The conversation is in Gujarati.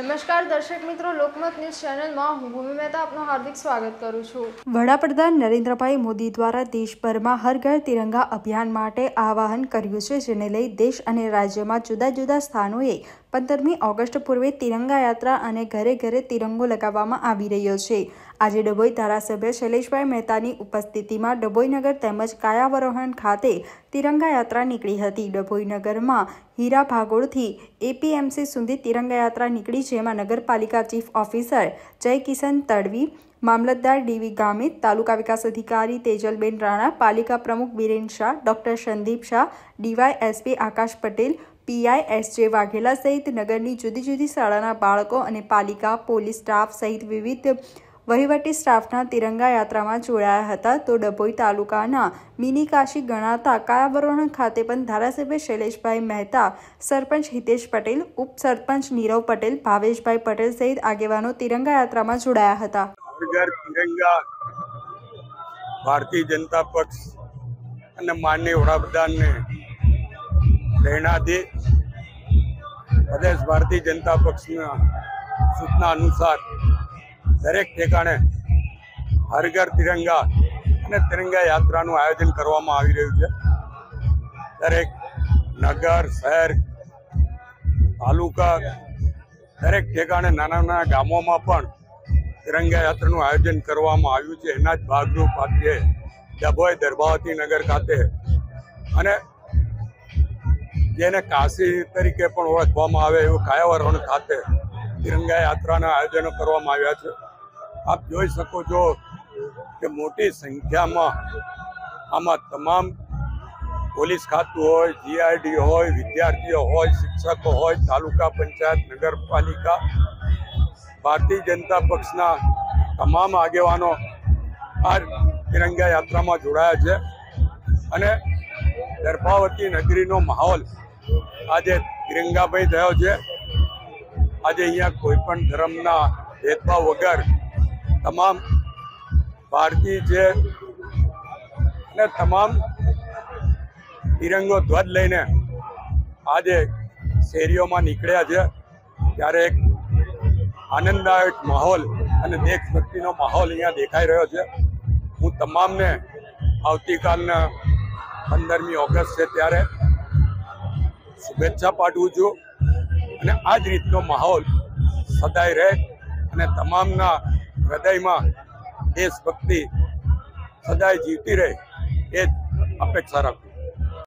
નમસ્કાર દર્શક મિત્રો, લોકમત ન્યૂઝ ચેનલમાં હું ભૂમિ મહેતા આપનું હાર્દિક સ્વાગત કરું છું। વડાપ્રધાન નરેન્દ્રભાઈ મોદી દ્વારા દેશભરમાં હર ઘર તિરંગા અભિયાન માટે આહવાન કર્યું છે, જેને લઈ દેશ અને રાજ્યમાં જુદા જુદા સ્થાનોએ 15મી ઓગસ્ટ પૂર્વે તિરંગા યાત્રા અને ઘરે ઘરે તિરંગો લગાવવામાં આવી રહ્યો છે। આજે ડભોઈ ધારાસભ્ય શૈલેષભાઈ મહેતાની ઉપસ્થિતિમાં ડભોઈ નગર તેમજ કાયાવરોહણ ખાતે તિરંગા યાત્રા નીકળી હતી। ડભોઈ નગરમાં હીરા ભાગોળથી એપીએમસી સુધી તિરંગા યાત્રા નીકળી, જેમાં નગરપાલિકા ચીફ ઓફિસર જય કિશન તડવી, મામલતદાર ડીવી ગામિત, તાલુકા વિકાસ અધિકારી તેજલબેન રાણા, પાલિકા પ્રમુખ Biren Shah, doctor Sandeep Shah, DYSP Akash Patel, PI SJ Vaghela સહિત નગરની જુદી જુદી શાળાના બાળકો અને પાલિકા પોલીસ સ્ટાફ સહિત વિવિધ વહીવટી સ્ટાફના તિરંગા યાત્રામાં જોડાયા હતા। તો ડભોઈ તાલુકાના મિની કાશી ગણાતા કાયાવરોહણ ખાતે પણ ધારાસભ્ય શૈલેષભાઈ મહેતા, સરપંચ હિતેશ પટેલ, ઉપસરપંચ નીરવ પટેલ, ભાવેશભાઈ પટેલ સહિત આગેવાનો તિરંગા યાત્રામાં જોડાયા હતા। તિરંગા ભારતીય જનતા પક્ષ અને માનનીય વડાપ્રધાનને પ્રેરણાથી પ્રદેશ ભારતીય જનતા પક્ષના સૂચના અનુસાર દરેક ઠેકાણે હર ઘર તિરંગા અને તિરંગા યાત્રાનું આયોજન કરવામાં આવી રહ્યું છે। દરેક નગર, શહેર, તાલુકા, દરેક ઠેકાણે નાના નાના ગામોમાં પણ તિરંગા યાત્રાનું આયોજન કરવામાં આવ્યું છે। એના જ ભાગરૂપ આજે ડભોઈ દર્ભાવતી નગર ખાતે અને જેને કાશી તરીકે પણ ઓળખવામાં આવે એવું કાયાવરોહણ ખાતે તિરંગા યાત્રાના આયોજનો કરવામાં આવ્યા છે। આપ જોઈ શકો છો કે મોટી સંખ્યામાં આમાં તમામ પોલીસ ખાતું હોય, જીઆરડી હોય, વિદ્યાર્થીઓ હોય, શિક્ષકો હોય, તાલુકા પંચાયત, નગરપાલિકા, ભારતીય જનતા પક્ષના તમામ આગેવાનો આ તિરંગા યાત્રામાં જોડાયા છે અને દર્ભાવતી નગરીનો માહોલ આજે તિરંગામય થયો છે। આજે અહીંયા કોઈ પણ ધર્મના ભેદભાવ વગર તમામ ભારતીય છે અને તમામ તિરંગો ધ્વજ લઈને આજે શેરીઓમાં નીકળ્યા છે। ત્યારે એક આનંદદાયક માહોલ અને દેશભક્તિનો માહોલ અહીંયા દેખાઈ રહ્યો છે। હું તમામને આવતીકાલના 15મી ઓગસ્ટ છે ત્યારે શુભેચ્છા પાઠવું છું અને આ જ રીતનો માહોલ સદાય રહે અને તમામના હૃદયમાં દેશભક્તિ સદાય જીવતી રહે એ જ અપેક્ષા રાખું।